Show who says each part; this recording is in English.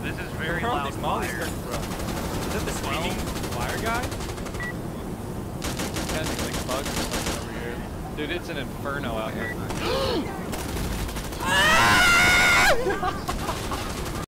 Speaker 1: This is very
Speaker 2: Where are
Speaker 1: loud
Speaker 2: these mollies
Speaker 1: fire.
Speaker 2: coming from? Is that the speaking fire guy? Kind of like bugs or something over here. Dude, it's an inferno out here.